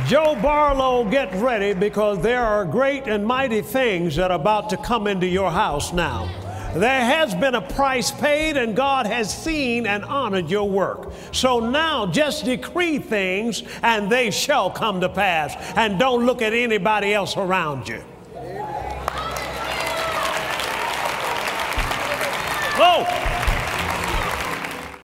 Joe Barlow, get ready, because there are great and mighty things that are about to come into your house now. There has been a price paid, and God has seen and honored your work. So now just decree things and they shall come to pass. And don't look at anybody else around you. Oh!